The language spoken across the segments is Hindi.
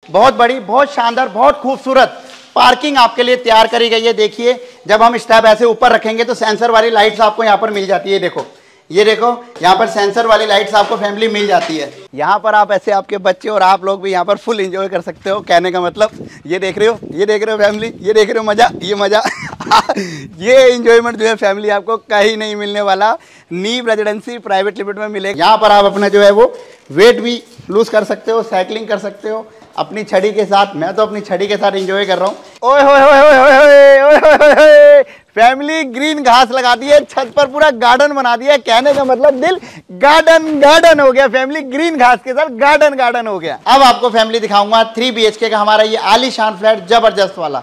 बहुत बड़ी, बहुत शानदार, बहुत खूबसूरत पार्किंग आपके लिए तैयार करी गई है। देखिए, जब हम स्टैप ऐसे ऊपर रखेंगे तो सेंसर वाली लाइट्स आपको यहाँ पर मिल जाती है। देखो, ये देखो, यहाँ पर सेंसर वाली लाइट्स आपको फैमिली मिल जाती है। यहाँ पर आप ऐसे आपके बच्चे और आप लोग भी यहाँ पर फुल एंजॉय कर सकते हो। कहने का मतलब, ये देख रहे हो, ये देख रहे हो फैमिली, ये देख रहे हो मज़ा, ये मज़ा ये एंजॉयमेंट जो है फैमिली आपको कहीं नहीं मिलने वाला, नीव रेजिडेंसी प्राइवेट लिमिटेड में मिलेगा। यहाँ पर आप अपना जो है वो वेट भी लूज कर सकते हो, साइकिलिंग कर सकते हो अपनी छड़ी के साथ। मैं तो अपनी छड़ी के साथ एंजॉय कर रहा हूँ। ओए होए होए होए होए होए होए होए, फैमिली ग्रीन घास लगा दी है, छत पर पूरा गार्डन बना दिया है। कहने का मतलब दिल गार्डन गार्डन हो गया फैमिली, ग्रीन घास के साथ गार्डन गार्डन हो गया। अब आपको फैमिली दिखाऊंगा 3 BHK का हमारा ये आलीशान फ्लैट, जबरदस्त वाला।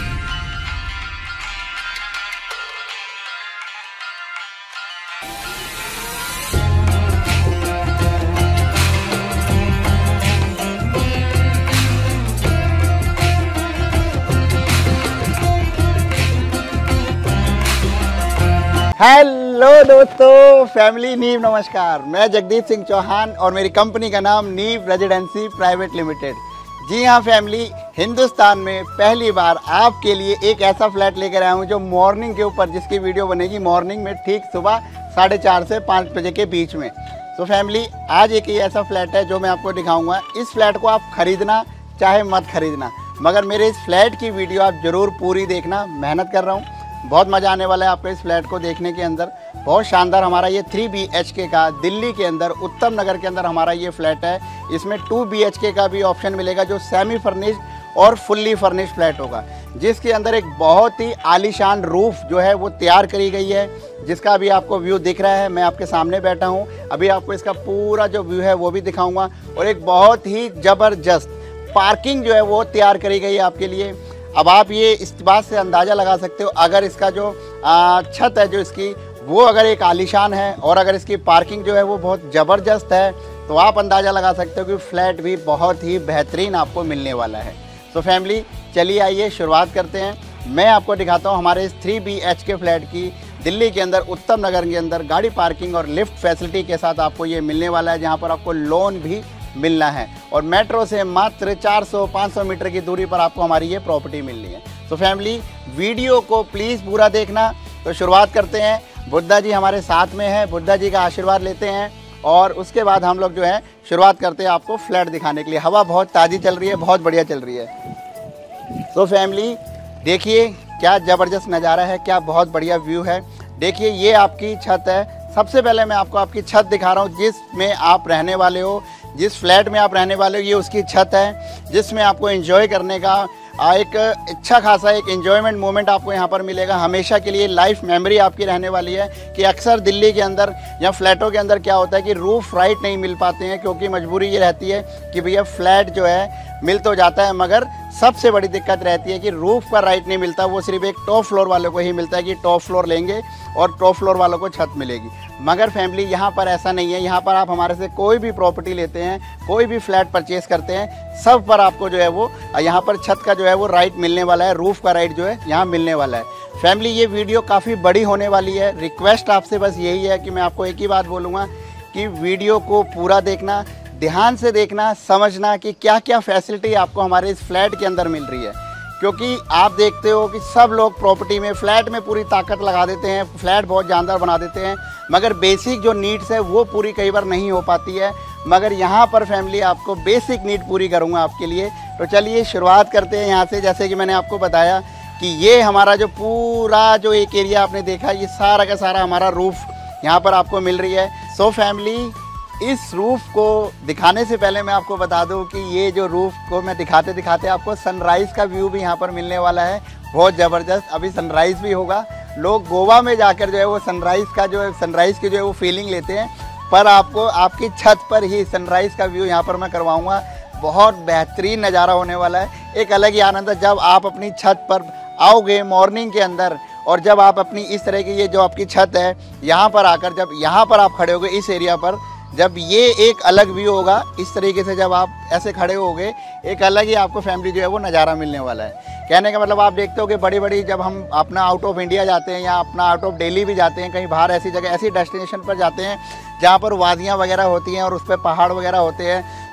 हेलो दोस्तों, फैमिली नीव नमस्कार। मैं जगदीप सिंह चौहान और मेरी कंपनी का नाम नीव रेजिडेंसी प्राइवेट लिमिटेड। जी हाँ फैमिली, हिंदुस्तान में पहली बार आपके लिए एक ऐसा फ्लैट लेकर आया हूँ जो मॉर्निंग के ऊपर, जिसकी वीडियो बनेगी मॉर्निंग में ठीक सुबह 4:30 से 5 बजे के बीच में। तो फैमिली, आज एक ही ऐसा फ्लैट है जो मैं आपको दिखाऊँगा। इस फ्लैट को आप खरीदना चाहे मत खरीदना, मगर मेरे इस फ्लैट की वीडियो आप ज़रूर पूरी देखना। मेहनत कर रहा हूँ, बहुत मज़ा आने वाला है आपको इस फ्लैट को देखने के अंदर। बहुत शानदार हमारा ये 3 BHK का दिल्ली के अंदर उत्तम नगर के अंदर हमारा ये फ्लैट है। इसमें 2 BHK का भी ऑप्शन मिलेगा जो सेमी फर्निश्ड और फुल्ली फर्निश्ड फ्लैट होगा, जिसके अंदर एक बहुत ही आलीशान रूफ जो है वो तैयार करी गई है, जिसका अभी आपको व्यू दिख रहा है। मैं आपके सामने बैठा हूँ, अभी आपको इसका पूरा जो व्यू है वो भी दिखाऊँगा। और एक बहुत ही ज़बरदस्त पार्किंग जो है वो तैयार करी गई है आपके लिए। अब आप ये इस बात से अंदाज़ा लगा सकते हो, अगर इसका जो छत है जो इसकी, वो अगर एक आलीशान है और अगर इसकी पार्किंग जो है वो बहुत ज़बरदस्त है, तो आप अंदाज़ा लगा सकते हो कि फ्लैट भी बहुत ही बेहतरीन आपको मिलने वाला है। तो फैमिली, चलिए आइए शुरुआत करते हैं। मैं आपको दिखाता हूँ हमारे इस 3 BHK फ्लैट की दिल्ली के अंदर उत्तम नगर के अंदर गाड़ी पार्किंग और लिफ्ट फैसिलिटी के साथ आपको ये मिलने वाला है, जहाँ पर आपको लोन भी मिलना है और मेट्रो से मात्र 400-500 मीटर की दूरी पर आपको हमारी ये प्रॉपर्टी मिलनी है। तो फैमिली, वीडियो को प्लीज़ पूरा देखना। तो शुरुआत करते हैं। बुद्धा जी हमारे साथ में हैं, बुद्धा जी का आशीर्वाद लेते हैं और उसके बाद हम लोग जो है शुरुआत करते हैं आपको फ्लैट दिखाने के लिए। हवा बहुत ताज़ी चल रही है, बहुत बढ़िया चल रही है। तो फैमिली देखिए क्या ज़बरदस्त नज़ारा है, क्या बहुत बढ़िया व्यू है। देखिए, ये आपकी छत है। सबसे पहले मैं आपको आपकी छत दिखा रहा हूँ जिसमें आप रहने वाले हो, जिस फ्लैट में आप रहने वाले हो, ये उसकी छत है जिसमें आपको एंजॉय करने का एक अच्छा खासा एक एंजॉयमेंट मोमेंट आपको यहाँ पर मिलेगा। हमेशा के लिए लाइफ मेमोरी आपकी रहने वाली है कि अक्सर दिल्ली के अंदर या फ्लैटों के अंदर क्या होता है कि रूफ राइट नहीं मिल पाते हैं, क्योंकि मजबूरी ये रहती है कि भैया फ्लैट जो है मिल तो जाता है, मगर सबसे बड़ी दिक्कत रहती है कि रूफ का राइट नहीं मिलता। वो सिर्फ एक टॉप फ्लोर वालों को ही मिलता है कि टॉप फ्लोर लेंगे और टॉप फ्लोर वालों को छत मिलेगी। मगर फैमिली, यहाँ पर ऐसा नहीं है। यहाँ पर आप हमारे से कोई भी प्रॉपर्टी लेते हैं, कोई भी फ्लैट परचेज करते हैं, सब पर आपको जो है वो यहाँ पर छत का जो है वो राइट मिलने वाला है, रूफ का राइट जो है यहाँ मिलने वाला है। फैमिली, ये वीडियो काफ़ी बड़ी होने वाली है। रिक्वेस्ट आपसे बस यही है कि मैं आपको एक ही बात बोलूँगा कि वीडियो को पूरा देखना, ध्यान से देखना, समझना कि क्या क्या फैसिलिटी आपको हमारे इस फ्लैट के अंदर मिल रही है। क्योंकि आप देखते हो कि सब लोग प्रॉपर्टी में, फ्लैट में पूरी ताकत लगा देते हैं, फ्लैट बहुत जानदार बना देते हैं, मगर बेसिक जो नीड्स है वो पूरी कई बार नहीं हो पाती है। मगर यहाँ पर फैमिली आपको बेसिक नीड पूरी करूँगा आपके लिए। तो चलिए शुरुआत करते हैं यहाँ से। जैसे कि मैंने आपको बताया कि ये हमारा जो पूरा जो एक एरिया आपने देखा, ये सारा का सारा हमारा रूफ यहाँ पर आपको मिल रही है। सो फैमिली, इस रूफ़ को दिखाने से पहले मैं आपको बता दूं कि ये जो रूफ़ को मैं दिखाते दिखाते आपको सनराइज़ का व्यू भी यहाँ पर मिलने वाला है, बहुत ज़बरदस्त। अभी सनराइज़ भी होगा। लोग गोवा में जाकर जो है वो सनराइज़ की जो है वो फीलिंग लेते हैं, पर आपको आपकी छत पर ही सनराइज़ का व्यू यहाँ पर मैं करवाऊँगा। बहुत बेहतरीन नज़ारा होने वाला है। एक अलग ही आनंद है जब आप अपनी छत पर आओगे मॉर्निंग के अंदर, और जब आप अपनी इस तरह की ये जो आपकी छत है यहाँ पर आकर, जब यहाँ पर आप खड़े होगे इस एरिया पर, जब ये एक अलग व्यू होगा इस तरीके से, जब आप ऐसे खड़े होगे, एक अलग ही आपको फैमिली जो है वो नज़ारा मिलने वाला है। कहने का मतलब, आप देखते हो कि बड़ी बड़ी जब हम अपना आउट ऑफ इंडिया जाते हैं या अपना आउट ऑफ दिल्ली भी जाते हैं, कहीं बाहर ऐसी जगह, ऐसी डेस्टिनेशन पर जाते हैं जहाँ पर वादियाँ वगैरह होती हैं और उस पर पहाड़ वगैरह होते हैं,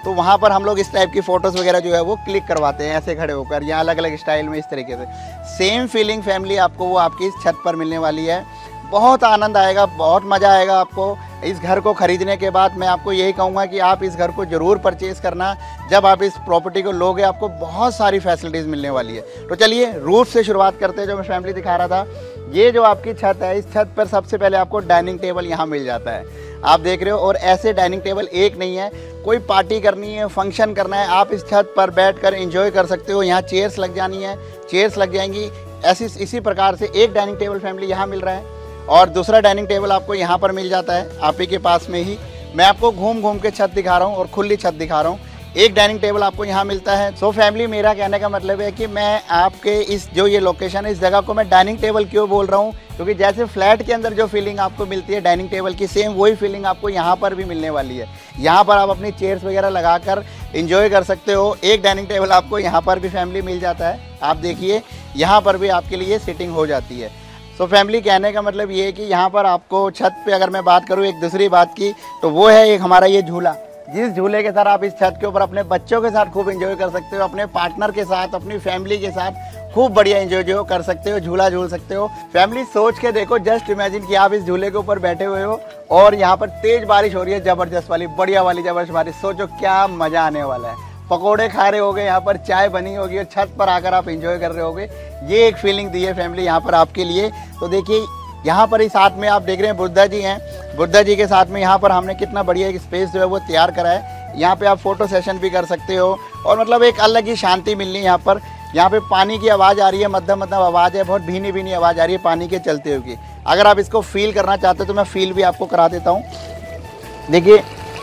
तो वहाँ पर हम लोग इस टाइप की फ़ोटोज़ वगैरह जो है वो क्लिक करवाते हैं ऐसे खड़े होकर, या अलग अलग स्टाइल में इस तरीके से। सेम फीलिंग फैमिली आपको वो आपकी इस छत पर मिलने वाली है। बहुत आनंद आएगा, बहुत मज़ा आएगा आपको इस घर को ख़रीदने के बाद। मैं आपको यही कहूँगा कि आप इस घर को ज़रूर परचेज़ करना। जब आप इस प्रॉपर्टी को लोगे आपको बहुत सारी फैसिलिटीज़ मिलने वाली है। तो चलिए रूफ से शुरुआत करते हैं। जो मैं फैमिली दिखा रहा था, ये जो आपकी छत है, इस छत पर सबसे पहले आपको डाइनिंग टेबल यहाँ मिल जाता है, आप देख रहे हो। और ऐसे डाइनिंग टेबल एक नहीं है, कोई पार्टी करनी है, फंक्शन करना है, आप इस छत पर बैठकर एंजॉय कर सकते हो। यहाँ चेयर्स लग जानी है, चेयर्स लग जाएंगी। इसी प्रकार से एक डाइनिंग टेबल फैमिली यहाँ मिल रहा है और दूसरा डाइनिंग टेबल आपको यहाँ पर मिल जाता है आप ही के पास में ही। मैं आपको घूम घूम के छत दिखा रहा हूँ और खुली छत दिखा रहा हूँ। एक डाइनिंग टेबल आपको यहाँ मिलता है। सो फैमिली, मेरा कहने का मतलब है कि मैं आपके इस जो ये लोकेशन है, इस जगह को मैं डाइनिंग टेबल क्यों बोल रहा हूँ, क्योंकि जैसे फ्लैट के अंदर जो फीलिंग आपको मिलती है डाइनिंग टेबल की, सेम वही फीलिंग आपको यहाँ पर भी मिलने वाली है। यहाँ पर आप अपनी चेयर्स वगैरह लगा कर इंजॉय कर सकते हो। एक डाइनिंग टेबल आपको यहाँ पर भी फैमिली मिल जाता है। आप देखिए यहाँ पर भी आपके लिए सिटिंग हो जाती है। सो फैमिली, कहने का मतलब ये है कि यहाँ पर आपको छत पे अगर मैं बात करूँ एक दूसरी बात की, तो वो है एक हमारा ये झूला, जिस झूले के साथ आप इस छत के ऊपर अपने बच्चों के साथ खूब एंजॉय कर सकते हो, अपने पार्टनर के साथ, अपनी फैमिली के साथ खूब बढ़िया एंजॉय जो कर सकते हो, झूला झूल सकते हो। फैमिली सोच के देखो, जस्ट इमेजिन कि आप इस झूले के ऊपर बैठे हुए हो और यहाँ पर तेज बारिश हो रही है, जबरदस्त वाली, बढ़िया वाली जबरदस्त बारिश। सोचो क्या मजा आने वाला है। पकोड़े खा रहे होगे, यहाँ पर चाय बनी होगी और छत पर आकर आप एंजॉय कर रहे होगे। ये एक फीलिंग दी है फैमिली यहाँ पर आपके लिए। तो देखिए यहाँ पर ही साथ में आप देख रहे हैं बुद्धा जी हैं। बुद्धा जी के साथ में यहाँ पर हमने कितना बढ़िया एक स्पेस जो है वो तैयार करा है। यहाँ पे आप फोटो सेशन भी कर सकते हो और मतलब एक अलग ही शांति मिलनी है यहाँ पर। यहाँ पे पानी की आवाज़ आ रही है, मध्यम आवाज़ है, बहुत भीनी भीनी आवाज़ आ रही है पानी के चलते हुए। अगर आप इसको फील करना चाहते हो तो मैं फील भी आपको करा देता हूँ। देखिए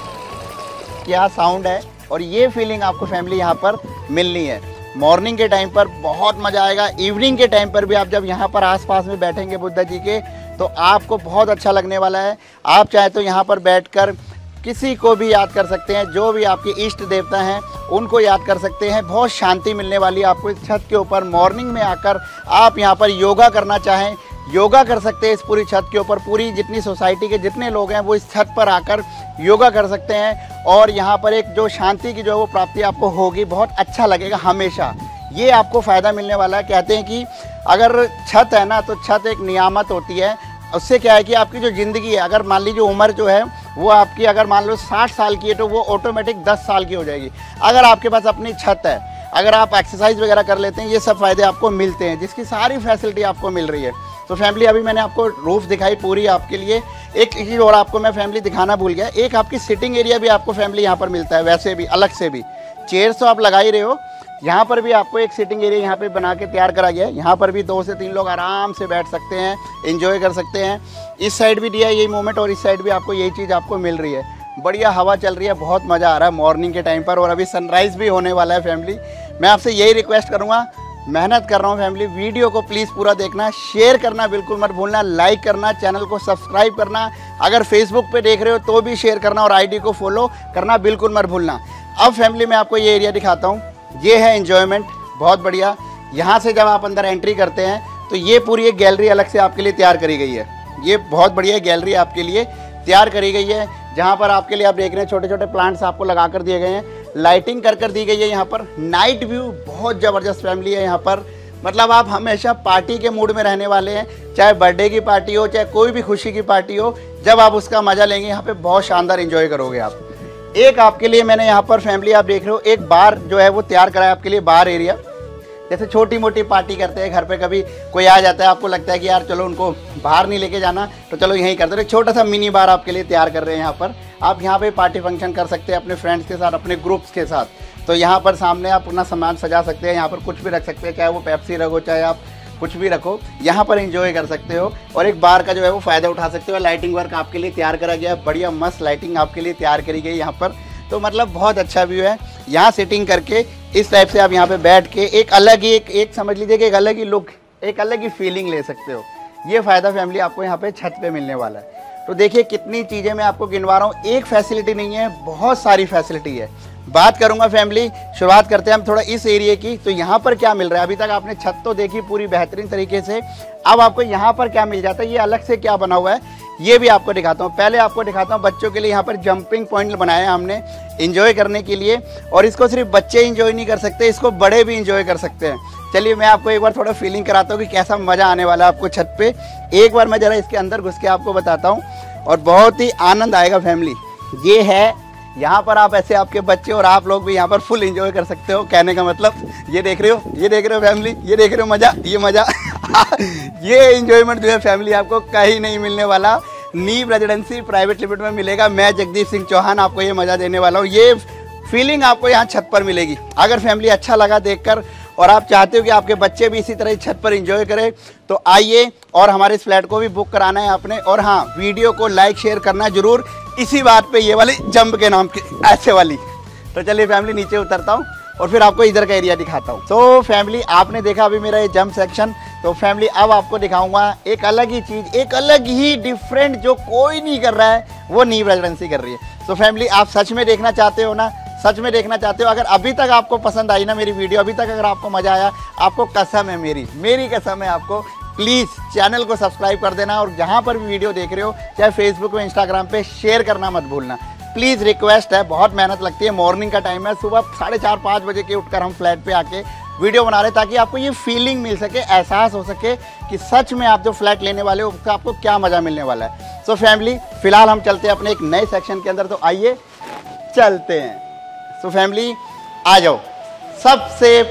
क्या साउंड है, और ये फीलिंग आपको फैमिली यहाँ पर मिलनी है। मॉर्निंग के टाइम पर बहुत मज़ा आएगा। इवनिंग के टाइम पर भी आप जब यहाँ पर आसपास में बैठेंगे बुद्धा जी के, तो आपको बहुत अच्छा लगने वाला है। आप चाहे तो यहाँ पर बैठकर किसी को भी याद कर सकते हैं, जो भी आपके इष्ट देवता हैं उनको याद कर सकते हैं। बहुत शांति मिलने वाली है आपको इस छत के ऊपर। मॉर्निंग में आकर आप यहाँ पर योगा करना चाहें, योगा कर सकते हैं इस पूरी छत के ऊपर। पूरी जितनी सोसाइटी के जितने लोग हैं वो इस छत पर आकर योगा कर सकते हैं और यहाँ पर एक जो शांति की जो है वो प्राप्ति आपको होगी, बहुत अच्छा लगेगा हमेशा। ये आपको फ़ायदा मिलने वाला है। कहते हैं कि अगर छत है ना, तो छत एक नियामत होती है। उससे क्या है कि आपकी जो ज़िंदगी है, अगर मान लीजिए उम्र जो है वो आपकी अगर मान लो 60 साल की है, तो वो ऑटोमेटिक 10 साल की हो जाएगी अगर आपके पास अपनी छत है। अगर आप एक्सरसाइज वगैरह कर लेते हैं, ये सब फ़ायदे आपको मिलते हैं, जिसकी सारी फैसिलिटी आपको मिल रही है। तो फैमिली, अभी मैंने आपको रूफ दिखाई पूरी आपके लिए। एक चीज़ और आपको मैं फैमिली दिखाना भूल गया, एक आपकी सिटिंग एरिया भी आपको फैमिली यहाँ पर मिलता है। वैसे भी अलग से भी चेयर्स तो आप लगा ही रहे हो, यहाँ पर भी आपको एक सिटिंग एरिया यहाँ पे बना के तैयार करा गया है। यहाँ पर भी 2 से 3 लोग आराम से बैठ सकते हैं, एंजॉय कर सकते हैं। इस साइड भी दिया है यही मोमेंट और इस साइड भी आपको यही चीज़ आपको मिल रही है। बढ़िया हवा चल रही है, बहुत मज़ा आ रहा है मॉर्निंग के टाइम पर। और अभी सनराइज़ भी होने वाला है फैमिली। मैं आपसे यही रिक्वेस्ट करूँगा, मेहनत कर रहा हूँ फैमिली, वीडियो को प्लीज़ पूरा देखना, शेयर करना बिल्कुल मत भूलना, लाइक करना, चैनल को सब्सक्राइब करना। अगर फेसबुक पे देख रहे हो तो भी शेयर करना और आईडी को फॉलो करना बिल्कुल मत भूलना। अब फैमिली मैं आपको ये एरिया दिखाता हूँ। ये है एन्जॉयमेंट, बहुत बढ़िया। यहाँ से जब आप अंदर एंट्री करते हैं तो ये पूरी एक गैलरी अलग से आपके लिए तैयार करी गई है। ये बहुत बढ़िया गैलरी आपके लिए तैयार करी गई है, जहाँ पर आपके लिए आप देख रहे हैं छोटे छोटे प्लांट्स आपको लगा कर दिए गए हैं, लाइटिंग कर दी गई है। यहाँ पर नाइट व्यू बहुत ज़बरदस्त फैमिली है यहाँ पर। मतलब आप हमेशा पार्टी के मूड में रहने वाले हैं, चाहे बर्थडे की पार्टी हो, चाहे कोई भी खुशी की पार्टी हो, जब आप उसका मज़ा लेंगे यहाँ पे बहुत शानदार एंजॉय करोगे आप। एक आपके लिए मैंने यहाँ पर फैमिली आप देख रहे हो एक बार जो है वो तैयार करा है आपके लिए, बार एरिया। जैसे छोटी मोटी पार्टी करते हैं घर पे, कभी कोई आ जाता है, आपको लगता है कि यार चलो उनको बाहर नहीं लेके जाना, तो चलो यहीं करते हैं। एक छोटा सा मिनी बार आपके लिए तैयार कर रहे हैं यहाँ पर। आप यहाँ पे पार्टी फंक्शन कर सकते हैं अपने फ्रेंड्स के साथ, अपने ग्रुप्स के साथ। तो यहाँ पर सामने आप अपना सामान सजा सकते हैं, यहाँ पर कुछ भी रख सकते हैं, चाहे वो पेप्सी रखो, चाहे आप कुछ भी रखो, यहाँ पर एंजॉय कर सकते हो और एक बार का जो है वो फ़ायदा उठा सकते हो। लाइटिंग वर्क आपके लिए तैयार करा गया, बढ़िया मस्त लाइटिंग आपके लिए तैयार करी गई यहाँ पर। तो मतलब बहुत अच्छा व्यू है। यहाँ सेटिंग करके इस टाइप से आप यहाँ पे बैठ के एक अलग ही एक समझ लीजिए कि एक अलग ही लुक, एक अलग ही फीलिंग ले सकते हो। ये फ़ायदा फैमिली आपको यहाँ पे छत पे मिलने वाला है। तो देखिए कितनी चीज़ें मैं आपको गिनवा रहा हूँ, एक फैसिलिटी नहीं है, बहुत सारी फैसिलिटी है। बात करूंगा फैमिली, शुरुआत करते हैं हम थोड़ा इस एरिया की। तो यहाँ पर क्या मिल रहा है, अभी तक आपने छत तो देखी पूरी बेहतरीन तरीके से, अब आपको यहाँ पर क्या मिल जाता है, ये अलग से क्या बना हुआ है। ये भी आपको दिखाता हूँ। पहले आपको दिखाता हूँ बच्चों के लिए यहाँ पर जंपिंग पॉइंट बनाया हमने इंजॉय करने के लिए, और इसको सिर्फ बच्चे इंजॉय नहीं कर सकते, इसको बड़े भी इंजॉय कर सकते हैं। चलिए मैं आपको एक बार थोड़ा फीलिंग कराता हूँ कि कैसा मज़ा आने वाला है आपको छत पे। एक बार मैं ज़रा इसके अंदर घुस के आपको बताता हूँ और बहुत ही आनंद आएगा फैमिली। ये है यहाँ पर, आप ऐसे आपके बच्चे और आप लोग भी यहाँ पर फुल एंजॉय कर सकते हो। कहने का मतलब ये देख रहे हो, ये देख रहे हो फैमिली, ये देख रहे हो मज़ा, ये मज़ा ये एंजॉयमेंट जो है फैमिली आपको कहीं नहीं मिलने वाला, नीव रेजिडेंसी प्राइवेट लिमिटेड में मिलेगा। मैं जगदीप सिंह चौहान आपको ये मज़ा देने वाला हूँ, ये फीलिंग आपको यहाँ छत पर मिलेगी। अगर फैमिली अच्छा लगा देखकर और आप चाहते हो कि आपके बच्चे भी इसी तरह छत पर एंजॉय करें तो आइए, और हमारे इस फ्लैट को भी बुक कराना है आपने। और हाँ, वीडियो को लाइक शेयर करना जरूर, इसी बात पे ये वाली जंप के नाम की ऐसे वाली। तो चलिए फैमिली नीचे उतरता हूँ और फिर आपको इधर का एरिया दिखाता हूँ। तो फैमिली आपने देखा अभी मेरा ये जंप सेक्शन, तो फैमिली अब आपको दिखाऊंगा एक अलग ही चीज़, एक अलग ही डिफरेंट जो कोई नहीं कर रहा है, वो नीव रेजिडेंसी कर रही है। तो फैमिली आप सच में देखना चाहते हो ना, सच में देखना चाहते हो, अगर अभी तक आपको पसंद आई ना मेरी वीडियो, अभी तक अगर आपको मज़ा आया, आपको कसम है मेरी कसम है आपको, प्लीज़ चैनल को सब्सक्राइब कर देना, और जहाँ पर भी वीडियो देख रहे हो चाहे फेसबुक में इंस्टाग्राम पे शेयर करना मत भूलना। प्लीज़ रिक्वेस्ट है, बहुत मेहनत लगती है, मॉर्निंग का टाइम है, सुबह 4:30-5 बजे के उठकर हम फ्लैट पे आके वीडियो बना रहे हैं ताकि आपको ये फीलिंग मिल सके, एहसास हो सके कि सच में आप जो फ्लैट लेने वाले हो उसका आपको क्या मज़ा मिलने वाला है। सो फैमिली फिलहाल हम चलते हैं अपने एक नए सेक्शन के अंदर, तो आइए चलते हैं। सो फैमिली आ जाओ। सबसे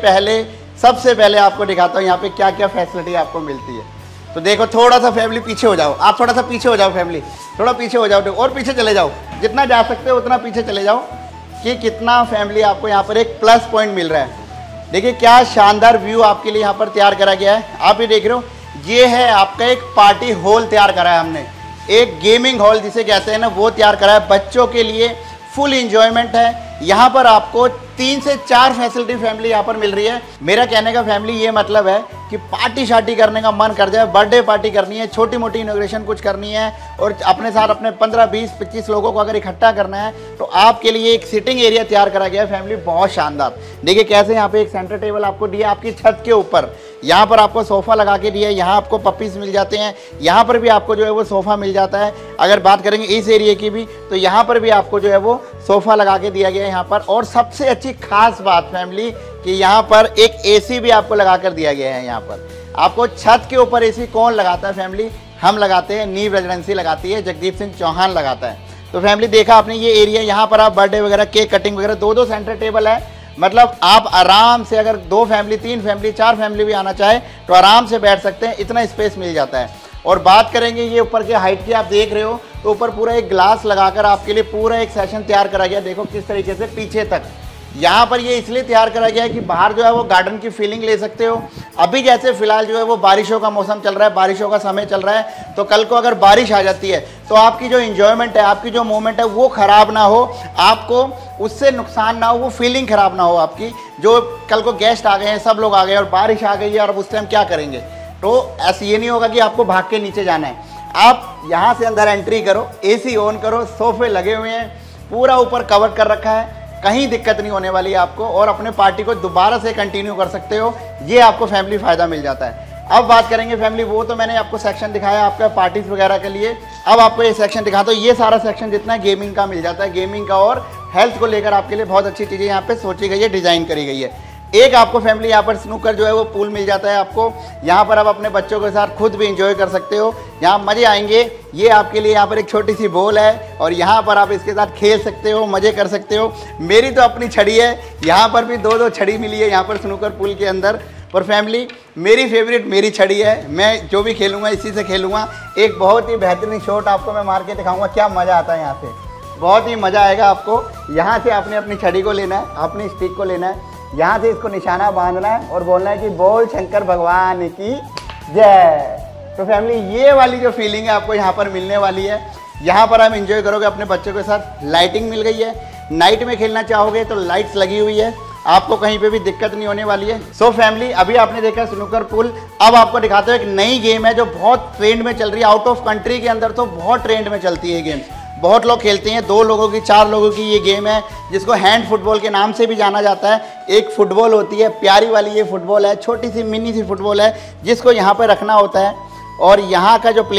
पहले आपको दिखाता हूँ यहाँ पे क्या क्या फैसिलिटी आपको मिलती है। तो देखो, थोड़ा सा फैमिली पीछे हो जाओ, आप थोड़ा सा पीछे हो जाओ फैमिली, थोड़ा पीछे हो जाओ और पीछे चले जाओ, जितना जा सकते हो उतना पीछे चले जाओ कि कितना फैमिली आपको यहाँ पर एक प्लस पॉइंट मिल रहा है। देखिए क्या शानदार व्यू आपके लिए यहाँ पर तैयार करा गया है। आप ये देख रहे हो, ये है आपका एक पार्टी हॉल तैयार करा है हमने, एक गेमिंग हॉल जिसे कहते हैं ना, वो तैयार करा है बच्चों के लिए। फुल इंजॉयमेंट है यहाँ पर, आपको 3 से 4 फैसिलिटी फैमिली यहाँ पर मिल रही है। मेरा कहने का फैमिली ये मतलब है कि पार्टी शार्टी करने का मन कर जाए, बर्थडे पार्टी करनी है, छोटी मोटी इनॉग्रेशन कुछ करनी है, और अपने साथ अपने 15, 20, 25 लोगों को अगर इकट्ठा करना है, तो आपके लिए एक सिटिंग एरिया तैयार करा गया है फैमिली, बहुत शानदार। देखिए कैसे यहाँ पे एक सेंटर टेबल आपको दिया आपकी छत के ऊपर, यहाँ पर आपको सोफ़ा लगा के दिया है, यहाँ आपको पपीज़ मिल जाते हैं, यहाँ पर भी आपको जो है वो सोफ़ा मिल जाता है। अगर बात करेंगे इस एरिया की भी, तो यहाँ पर भी आपको जो है वो सोफ़ा लगा के दिया गया है यहाँ पर। और सबसे अच्छी खास बात फैमिली कि यहाँ पर एक एसी भी आपको लगा कर दिया गया है। यहाँ पर आपको छत के ऊपर एसी कौन लगाता है फैमिली? हम लगाते हैं, नीव रेजिडेंसी लगाती है, जगदीप सिंह चौहान लगाता है। तो फैमिली देखा आपने ये एरिया, यहाँ पर आप बर्थडे वगैरह, केक कटिंग वगैरह, 2-2 सेंटर टेबल है, मतलब आप आराम से अगर 2 फैमिली, 3 फैमिली, 4 फैमिली भी आना चाहे तो आराम से बैठ सकते हैं, इतना स्पेस मिल जाता है। और बात करेंगे ये ऊपर के हाइट की, आप देख रहे हो तो ऊपर पूरा एक ग्लास लगाकर आपके लिए पूरा एक सेशन तैयार करा गया। देखो किस तरीके से पीछे तक यहाँ पर ये इसलिए तैयार करा गया है कि बाहर जो है वो गार्डन की फीलिंग ले सकते हो। अभी जैसे फिलहाल जो है वो बारिशों का मौसम चल रहा है, बारिशों का समय चल रहा है, तो कल को अगर बारिश आ जाती है तो आपकी जो इंजॉयमेंट है, आपकी जो मोमेंट है वो ख़राब ना हो, आपको उससे नुकसान ना हो, वो फीलिंग ख़राब ना हो आपकी। जो कल को गेस्ट आ गए हैं, सब लोग आ गए और बारिश आ गई है और उस टाइम क्या करेंगे, तो ऐसे ये नहीं होगा कि आपको भाग के नीचे जाना है। आप यहाँ से अंदर एंट्री करो, एसी ऑन करो, सोफे लगे हुए हैं, पूरा ऊपर कवर कर रखा है, कहीं दिक्कत नहीं होने वाली है आपको, और अपने पार्टी को दोबारा से कंटिन्यू कर सकते हो। ये आपको फैमिली फ़ायदा मिल जाता है। अब बात करेंगे फैमिली, वो तो मैंने आपको सेक्शन दिखाया आपका पार्टीज वगैरह के लिए। अब आपको ये सेक्शन दिखाता हूँ। ये सारा सेक्शन जितना है गेमिंग का मिल जाता है, गेमिंग का, और हेल्थ को लेकर आपके लिए बहुत अच्छी चीज़ें यहाँ पे सोची गई है, डिज़ाइन करी गई है। एक आपको फैमिली यहाँ पर स्नूकर जो है वो पूल मिल जाता है आपको, यहाँ पर आप अपने बच्चों के साथ खुद भी इंजॉय कर सकते हो, यहाँ मज़े आएंगे। ये आपके लिए यहाँ पर एक छोटी सी बॉल है और यहाँ पर आप इसके साथ खेल सकते हो, मज़े कर सकते हो। मेरी तो अपनी छड़ी है, यहाँ पर भी 2-2 छड़ी मिली है यहाँ पर स्नूकर पूल के अंदर। और फैमिली मेरी फेवरेट मेरी छड़ी है, मैं जो भी खेलूँगा इसी से खेलूँगा। एक बहुत ही बेहतरीन शॉट आपको मैं मार के दिखाऊँगा, क्या मज़ा आता है यहाँ से, बहुत ही मज़ा आएगा आपको। यहाँ से आपने अपनी छड़ी को लेना है, अपनी स्टिक को लेना है, यहाँ से इसको निशाना बांधना है और बोलना है कि बोल शंकर भगवान की जय। तो फैमिली ये वाली जो फीलिंग है आपको यहाँ पर मिलने वाली है। यहाँ पर आप एंजॉय करोगे अपने बच्चों के साथ। लाइटिंग मिल गई है, नाइट में खेलना चाहोगे तो लाइट्स लगी हुई है, आपको कहीं पे भी दिक्कत नहीं होने वाली है। सो फैमिली अभी आपने देखा स्नूकर पूल, अब आपको दिखाते हैं एक नई गेम है जो बहुत ट्रेंड में चल रही है। आउट ऑफ कंट्री के अंदर तो बहुत ट्रेंड में चलती है गेम, बहुत लोग खेलते हैं। 2 लोगों की, 4 लोगों की ये गेम है जिसको हैंड फुटबॉल के नाम से भी जाना जाता है। एक फुटबॉल होती है, प्यारी वाली ये फुटबॉल है, छोटी सी मिनी सी फुटबॉल है जिसको यहाँ पर रखना होता है, और यहाँ का जो प्लेयर है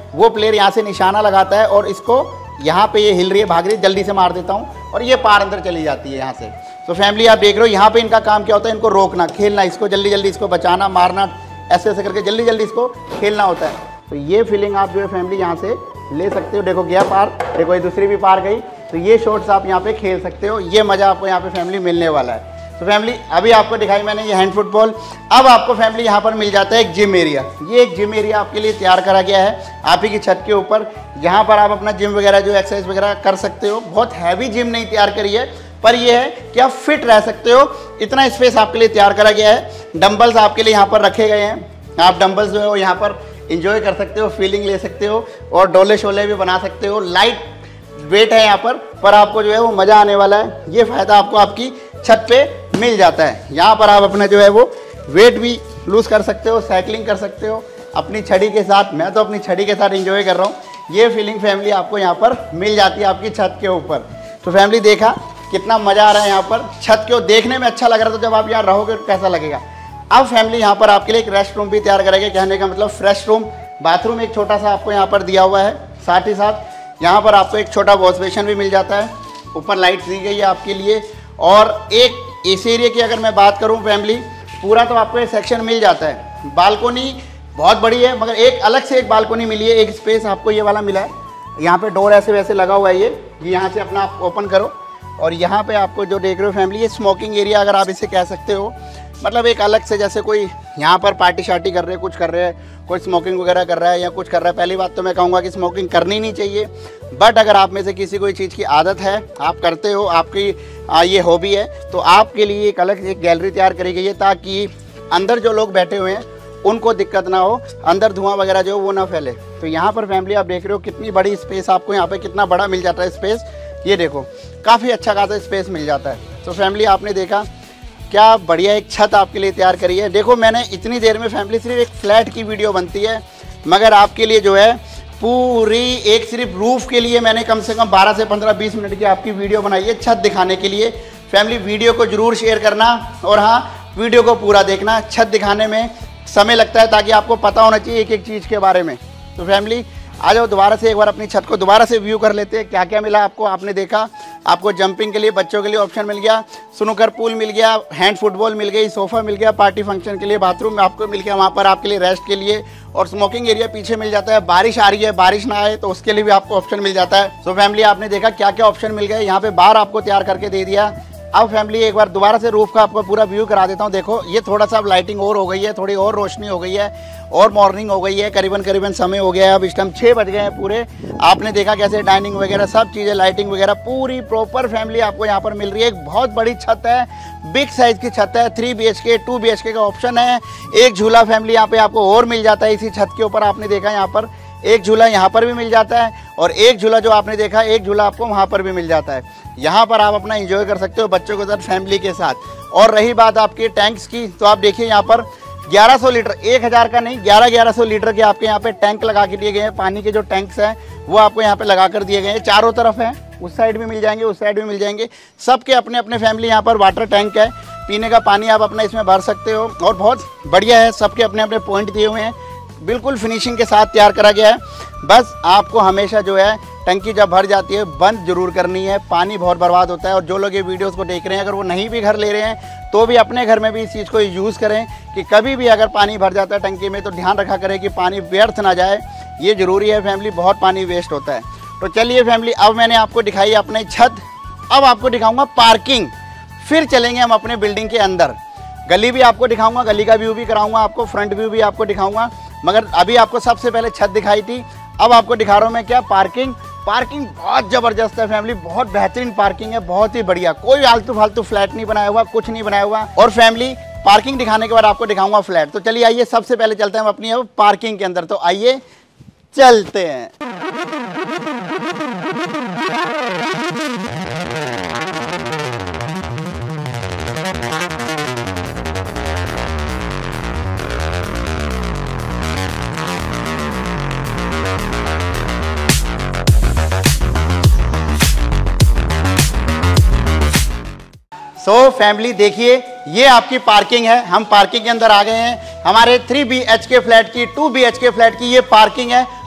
वो प्लेयर यहाँ से निशाना लगाता है और इसको यहाँ पे ये हिल रही है, भाग रही है, जल्दी से मार देता हूँ और ये पार अंदर चली जाती है यहाँ से। तो फैमिली आप देख रहे हो यहाँ पे इनका काम क्या होता है, इनको रोकना, खेलना, इसको जल्दी जल्दी इसको बचाना, मारना, ऐसे ऐसे करके जल्दी जल्दी इसको खेलना होता है। तो ये फीलिंग आप जो है फैमिली यहाँ से ले सकते हो। देखो गया पार, देखो ये दूसरी भी पार गई। तो ये शॉट्स आप यहाँ पे खेल सकते हो, ये मज़ा आपको यहाँ पे फैमिली मिलने वाला है। तो फैमिली अभी आपको दिखाई मैंने ये हैंड फुटबॉल। अब आपको फैमिली यहाँ पर मिल जाता है एक जिम एरिया। ये एक जिम एरिया आपके लिए तैयार करा गया है आप ही की छत के ऊपर, जहाँ पर आप अपना जिम वगैरह जो एक्सरसाइज वगैरह कर सकते हो। बहुत हैवी जिम नहीं तैयार करी है, पर यह है कि आप फिट रह सकते हो, इतना स्पेस आपके लिए तैयार करा गया है। डंबल्स आपके लिए यहाँ पर रखे गए हैं, आप डंबल्स जो है वो यहाँ पर इंजॉय कर सकते हो, फीलिंग ले सकते हो और डोले शोले भी बना सकते हो। लाइट वेट है यहाँ पर आपको जो है वो मज़ा आने वाला है। ये फ़ायदा आपको आपकी छत पे मिल जाता है। यहाँ पर आप अपना जो है वो वेट भी लूज़ कर सकते हो, साइकिलिंग कर सकते हो अपनी छड़ी के साथ। मैं तो अपनी छड़ी के साथ एंजॉय कर रहा हूँ। ये फीलिंग फैमिली आपको यहाँ पर मिल जाती है आपकी छत के ऊपर। तो फैमिली देखा कितना मज़ा आ रहा है यहाँ पर, छत को देखने में अच्छा लग रहा था, तो जब आप यहाँ रहोगे तो कैसा लगेगा। अब फैमिली यहाँ पर आपके लिए एक रेस्ट रूम भी तैयार करेंगे, कहने का मतलब फ्रेश रूम, बाथरूम एक छोटा सा आपको यहाँ पर दिया हुआ है। साथ ही साथ यहाँ पर आपको एक छोटा वॉश बेसिन भी मिल जाता है, ऊपर लाइट दी गई है आपके लिए। और एक इस एरिया की अगर मैं बात करूँ फैमिली, पूरा तो आपको एक सेक्शन मिल जाता है। बालकोनी बहुत बड़ी है, मगर एक अलग से एक बालकोनी मिली है, एक स्पेस आपको ये वाला मिला है। यहाँ पे डोर ऐसे वैसे लगा हुआ है, ये यहाँ से अपना आप ओपन करो और यहाँ पे आपको जो देख रहे हो फैमिली, ये स्मोकिंग एरिया अगर आप इसे कह सकते हो। मतलब एक अलग से, जैसे कोई यहाँ पर पार्टी शार्टी कर रहे हैं, कुछ कर रहे हैं, कोई स्मोकिंग वगैरह कर रहा है या कुछ कर रहा है। पहली बात तो मैं कहूँगा कि स्मोकिंग करनी नहीं चाहिए, बट अगर आप में से किसी को चीज़ की आदत है, आप करते हो, आपकी ये हॉबी है, तो आपके लिए एक अलग एक गैलरी तैयार करी गई है, ताकि अंदर जो लोग बैठे हुए हैं उनको दिक्कत ना हो, अंदर धुआं वगैरह जो वो ना फैले। तो यहाँ पर फैमिली आप देख रहे हो कितनी बड़ी स्पेस आपको यहाँ पे कितना बड़ा मिल जाता है स्पेस। ये देखो काफ़ी अच्छा खासा स्पेस मिल जाता है। तो फैमिली आपने देखा क्या बढ़िया एक छत आपके लिए तैयार करी है। देखो मैंने इतनी देर में फैमिली सिर्फ एक फ्लैट की वीडियो बनती है, मगर आपके लिए जो है पूरी एक सिर्फ रूफ़ के लिए मैंने कम से कम 12 से 15-20 मिनट की आपकी वीडियो बनाई है छत दिखाने के लिए। फैमिली वीडियो को ज़रूर शेयर करना और हाँ वीडियो को पूरा देखना। छत दिखाने में समय लगता है ताकि आपको पता होना चाहिए एक एक चीज़ के बारे में। तो फैमिली आ जाओ दोबारा से एक बार अपनी छत को दोबारा से व्यू कर लेते हैं, क्या क्या मिला आपको। आपने देखा आपको जंपिंग के लिए बच्चों के लिए ऑप्शन मिल गया, स्नूकर पूल मिल गया, हैंड फुटबॉल मिल गई, सोफ़ा मिल गया, पार्टी फंक्शन के लिए बाथरूम आपको मिल गया, वहाँ पर आपके लिए रेस्ट के लिए, और स्मोकिंग एरिया पीछे मिल जाता है। बारिश आ रही है, बारिश ना आए तो उसके लिए भी आपको ऑप्शन मिल जाता है। सो फैमिली आपने देखा क्या क्या ऑप्शन मिल गए। यहाँ पे बार आपको तैयार करके दे दिया। अब फैमिली एक बार दोबारा से रूफ का आपको पूरा व्यू करा देता हूँ। देखो ये थोड़ा सा अब लाइटिंग और हो गई है, थोड़ी और रोशनी हो गई है और मॉर्निंग हो गई है, करीबन समय हो गया है। अब इस टाइम 6 बज गए हैं पूरे। आपने देखा कैसे डाइनिंग वगैरह सब चीज़ें, लाइटिंग वगैरह पूरी प्रॉपर फैमिली आपको यहाँ पर मिल रही है। एक बहुत बड़ी छत है, बिग साइज़ की छत है, 3 BHK 2 BHK का ऑप्शन है। एक झूला फैमिली यहाँ पे आपको और मिल जाता है इसी छत के ऊपर। आपने देखा यहाँ पर एक झूला यहाँ पर भी मिल जाता है और एक झूला जो आपने देखा एक झूला आपको वहाँ पर भी मिल जाता है। यहाँ पर आप अपना एंजॉय कर सकते हो बच्चों के साथ, फैमिली के साथ। और रही बात आपके टैंक्स की, तो आप देखिए यहाँ पर 1100 लीटर, 1000 का नहीं 1100 लीटर के आपके यहाँ पे टैंक लगा के दिए गए हैं। पानी के जो टैंक्स हैं वो आपको यहाँ पे लगा कर दिए गए हैं, चारों तरफ हैं, उस साइड भी मिल जाएंगे, उस साइड भी मिल जाएंगे। सबके अपने अपने फैमिली यहाँ पर वाटर टैंक है, पीने का पानी आप अपना इसमें भर सकते हो और बहुत बढ़िया है। सबके अपने अपने पॉइंट दिए हुए हैं, बिल्कुल फिनिशिंग के साथ तैयार करा गया है। बस आपको हमेशा जो है टंकी जब भर जाती है बंद जरूर करनी है, पानी बहुत बर्बाद होता है। और जो लोग ये वीडियोस को देख रहे हैं अगर वो नहीं भी घर ले रहे हैं तो भी अपने घर में भी इस चीज़ को यूज़ करें कि कभी भी अगर पानी भर जाता है टंकी में तो ध्यान रखा करें कि पानी व्यर्थ ना जाए, ये ज़रूरी है फैमिली, बहुत पानी वेस्ट होता है। तो चलिए फैमिली अब मैंने आपको दिखाई अपनी छत, अब आपको दिखाऊँगा पार्किंग, फिर चलेंगे हम अपने बिल्डिंग के अंदर। गली भी आपको दिखाऊँगा, गली का व्यू भी कराऊँगा आपको, फ्रंट व्यू भी आपको दिखाऊँगा, मगर अभी आपको सबसे पहले छत दिखाई थी, अब आपको दिखा रहा हूँ मैं क्या पार्किंग। पार्किंग बहुत ज़बरदस्त है फैमिली, बहुत बेहतरीन पार्किंग है, बहुत ही बढ़िया, कोई आलतू फालतू फ्लैट नहीं बनाया हुआ, कुछ नहीं बनाया हुआ। और फैमिली पार्किंग दिखाने के बाद आपको दिखाऊंगा फ्लैट। तो चलिए आइए सबसे पहले चलते हैं हम अपनी अब पार्किंग के अंदर। तो आइए चलते हैं। तो फैमिली देखिए ये आपकी पार्किंग है, हम पार्किंग के अंदर आ गए हैं। हमारे 3 BHK फ्लैट की, 2 BHK फ्लैट की ये पार्किंग है।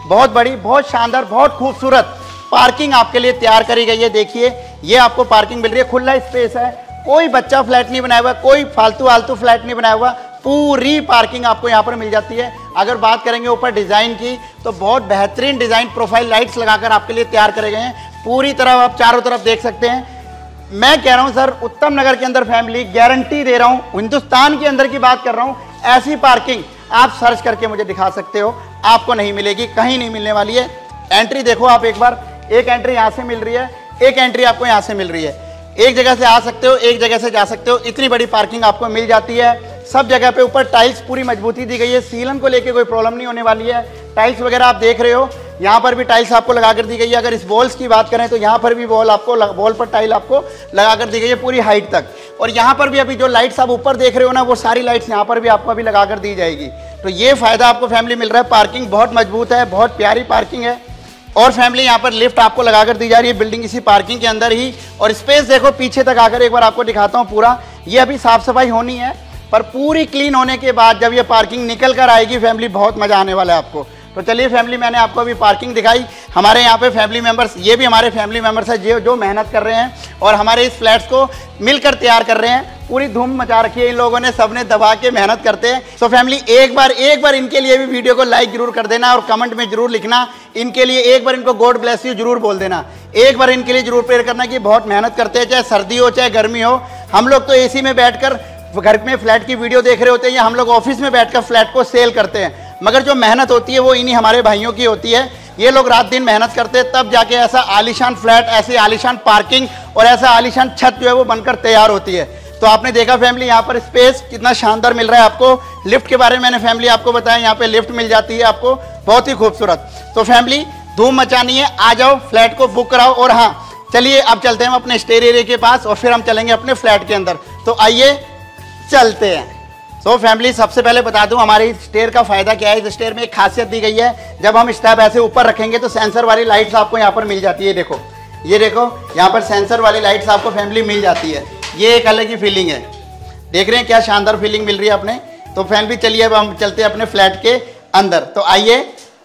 बहुत बड़ी, बहुत शानदार, बहुत खूबसूरत पार्किंग आपके लिए तैयार करी गई है। देखिए ये आपको पार्किंग मिल रही है, खुला स्पेस है, कोई बच्चा फ्लैट नहीं बनाया हुआ, कोई फालतू आलतू फ्लैट नहीं बनाया हुआ, पूरी पार्किंग आपको यहाँ पर मिल जाती है। अगर बात करेंगे ऊपर डिज़ाइन की तो बहुत बेहतरीन डिज़ाइन प्रोफाइल लाइट्स लगाकर आपके लिए तैयार करे गए हैं। पूरी तरह आप चारों तरफ देख सकते हैं। मैं कह रहा हूँ सर, उत्तम नगर के अंदर फैमिली, गारंटी दे रहा हूँ, हिंदुस्तान के अंदर की बात कर रहा हूँ, ऐसी पार्किंग आप सर्च करके मुझे दिखा सकते हो, आपको नहीं मिलेगी, कहीं नहीं मिलने वाली है। एंट्री देखो आप एक बार, एक एंट्री यहाँ से मिल रही है, एक एंट्री आपको यहाँ से मिल रही है। एक जगह से आ सकते हो, एक जगह से जा सकते हो, इतनी बड़ी पार्किंग आपको मिल जाती है। सब जगह पे ऊपर टाइल्स पूरी मजबूती दी गई है, सीलन को लेके कोई प्रॉब्लम नहीं होने वाली है। टाइल्स वगैरह आप देख रहे हो, यहाँ पर भी टाइल्स आपको लगा कर दी गई है। अगर इस वॉल्स की बात करें तो यहाँ पर भी वॉल पर टाइल आपको लगा कर दी गई है पूरी हाइट तक। और यहाँ पर भी अभी जो लाइट्स आप ऊपर देख रहे हो ना, वो सारी लाइट्स यहाँ पर भी आपको अभी लगा कर दी जाएगी। तो ये फायदा आपको फैमिली मिल रहा है। पार्किंग बहुत मजबूत है, बहुत प्यारी पार्किंग है। और फैमिली यहाँ पर लिफ्ट आपको लगाकर दी जा रही है बिल्डिंग इसी पार्किंग के अंदर ही। और स्पेस देखो पीछे तक आकर एक बार आपको दिखाता हूँ पूरा। ये अभी साफ सफाई होनी है, पर पूरी क्लीन होने के बाद जब ये पार्किंग निकल कर आएगी फैमिली, बहुत मजा आने वाला है आपको। तो चलिए फैमिली, मैंने आपको अभी पार्किंग दिखाई। हमारे यहाँ पे फैमिली मेंबर्स, ये भी हमारे फैमिली मेंबर्स है जो मेहनत कर रहे हैं और हमारे इस फ्लैट्स को मिलकर तैयार कर रहे हैं। पूरी धूम मचा रखी है इन लोगों ने, सबने दबा के मेहनत करते हैं। सो फैमिली, एक बार इनके लिए भी वीडियो को लाइक जरूर कर देना और कमेंट में जरूर लिखना। इनके लिए एक बार इनको गॉड ब्लेस यू जरूर बोल देना। एक बार इनके लिए जरूर प्रेयर करना कि बहुत मेहनत करते हैं, चाहे सर्दी हो चाहे गर्मी हो। हम लोग तो एसी में बैठकर घर में फ्लैट की वीडियो देख रहे होते हैं, या हम लोग ऑफिस में बैठकर फ्लैट को सेल करते हैं, मगर जो मेहनत होती है वो इन्हीं हमारे भाइयों की होती है। ये लोग रात दिन मेहनत करते हैं, तब जाके ऐसा आलीशान फ्लैट, ऐसी आलीशान पार्किंग और ऐसा आलीशान छत जो है वो बनकर तैयार होती है। तो आपने देखा फैमिली, यहाँ पर स्पेस कितना शानदार मिल रहा है आपको। लिफ्ट के बारे में मैंने फैमिली आपको बताया, यहाँ पे लिफ्ट मिल जाती है आपको, बहुत ही खूबसूरत। तो फैमिली, धूम मचानी है, आ जाओ, फ्लैट को बुक कराओ। और हाँ, चलिए अब चलते हैं हम अपने स्टेयर एरिया के पास और फिर हम चलेंगे अपने फ्लैट के अंदर। तो आइए चलते हैं। सो फैमिली, सबसे पहले बता दूं हमारे इस स्टेयर का फायदा क्या है। इस स्टेयर में एक खासियत दी गई है, जब हम स्टेप ऐसे ऊपर रखेंगे तो सेंसर वाली लाइट्स आपको यहाँ पर मिल जाती है। देखो, ये देखो, यहाँ पर सेंसर वाली लाइट्स आपको फैमिली मिल जाती है। ये एक अलग ही फीलिंग है, देख रहे हैं क्या शानदार फीलिंग मिल रही है अपने। तो फैमिली चलिए अब हम चलते हैं अपने फ्लैट के अंदर। तो आइए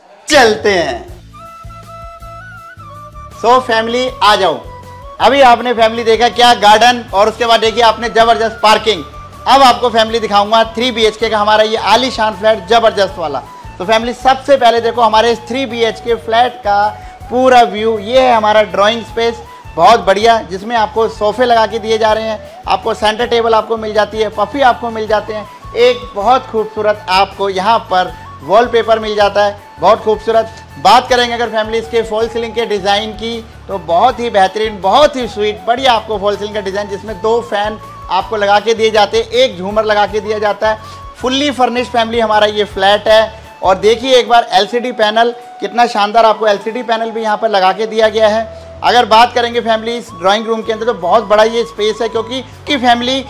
चलते हैं। सो फैमिली, आ जाओ। अभी आपने फैमिली देखा क्या गार्डन, और उसके बाद देखिए आपने जबरदस्त पार्किंग। अब आपको फैमिली दिखाऊंगा 3 BHK का हमारा ये आलीशान फ्लैट, जबरदस्त वाला। तो फैमिली, सबसे पहले देखो हमारे इस 3 BHK फ्लैट का पूरा व्यू। ये है हमारा ड्राइंग स्पेस, बहुत बढ़िया, जिसमें आपको सोफे लगा के दिए जा रहे हैं, आपको सेंटर टेबल आपको मिल जाती है, पफी आपको मिल जाते हैं, एक बहुत खूबसूरत आपको यहाँ पर वॉलपेपर मिल जाता है, बहुत खूबसूरत। बात करेंगे अगर फैमिली इसके फॉल सीलिंग के डिज़ाइन की, तो बहुत ही बेहतरीन, बहुत ही स्वीट, बढ़िया आपको फॉल सीलिंग का डिज़ाइन, जिसमें 2 फैन आपको लगा के दिए जाते हैं, एक झूमर लगा के दिया जाता है। फुल्ली फर्निश्ड फैमिली हमारा ये फ्लैट है। और देखिए एक बार LCD पैनल, कितना शानदार आपको LCD पैनल भी यहाँ पर लगा के दिया गया है। अगर बात करेंगे फैमिली इस ड्राइंग रूम के अंदर, तो बहुत बड़ा ये स्पेस है, क्योंकि फैमिली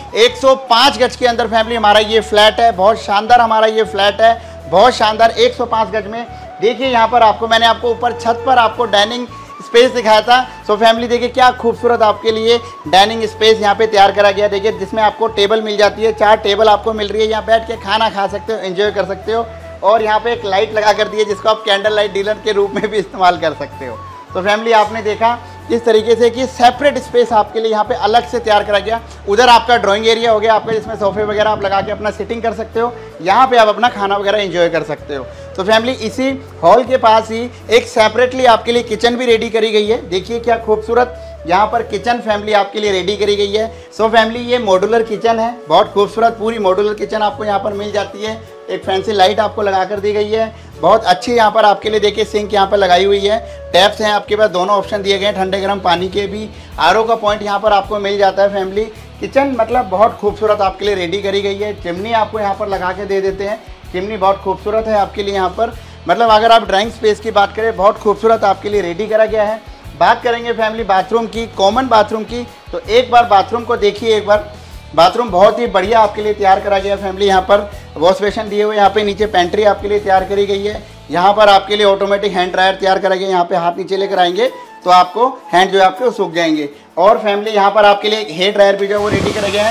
105 गज के अंदर फैमिली हमारा ये फ्लैट है। बहुत शानदार हमारा ये फ्लैट है, बहुत शानदार, 105 गज में। देखिए यहाँ पर आपको, मैंने आपको ऊपर छत पर आपको डाइनिंग स्पेस दिखाया था। सो फैमिली देखिए क्या खूबसूरत आपके लिए डाइनिंग स्पेस यहाँ पे तैयार करा गया। देखिए जिसमें आपको टेबल मिल जाती है, 4 टेबल आपको मिल रही है, यहाँ बैठ के खाना खा सकते हो, एंजॉय कर सकते हो। और यहाँ पे एक लाइट लगा कर दी है, जिसको आप कैंडल लाइट डिनर के रूप में भी इस्तेमाल कर सकते हो। तो फैमिली, आपने देखा इस तरीके से कि सेपरेट स्पेस आपके लिए यहाँ पे अलग से तैयार करा गया। उधर आपका ड्राइंग एरिया हो गया आपका, जिसमें सोफे वगैरह आप लगा के अपना सिटिंग कर सकते हो, यहाँ पे आप अपना खाना वगैरह एंजॉय कर सकते हो। तो फैमिली, इसी हॉल के पास ही एक सेपरेटली आपके लिए किचन भी रेडी करी गई है। देखिए क्या खूबसूरत यहाँ पर किचन फैमिली आपके लिए रेडी करी गई है। सो फैमिली, ये मॉड्यूलर किचन है, बहुत खूबसूरत पूरी मॉड्यूलर किचन आपको यहाँ पर मिल जाती है। एक फैंसी लाइट आपको लगा कर दी गई है, बहुत अच्छी यहाँ पर आपके लिए। देखिए सिंक यहाँ पर लगाई हुई है, टैप्स हैं आपके पास, दोनों ऑप्शन दिए गए हैं, ठंडे गर्म पानी के भी। RO का पॉइंट यहाँ पर आपको मिल जाता है। फैमिली किचन मतलब बहुत खूबसूरत आपके लिए रेडी करी गई है। चिमनी आपको यहाँ पर लगा के दे देते हैं, चिमनी बहुत खूबसूरत है आपके लिए यहाँ पर। मतलब अगर आप ड्राइंग स्पेस की बात करें, बहुत खूबसूरत आपके लिए रेडी करा गया है। बात करेंगे फैमिली बाथरूम की, कॉमन बाथरूम की, तो एक बार बाथरूम को देखिए। एक बार बाथरूम बहुत ही बढ़िया आपके लिए तैयार करा गया है फैमिली। यहाँ पर वॉश बेसिन दिए हुए, यहाँ पे नीचे पेंट्री आपके लिए तैयार करी गई है। यहाँ पर आपके लिए ऑटोमेटिक हैंड ड्रायर तैयार करा गया है। यहाँ पे हाथ नीचे लेकर आएंगे तो आपको हैंड जो है आपके सूख जाएंगे। और फैमिली यहाँ पर आपके लिए हेयर ड्रायर भी जो है वो रेडी करा गया है।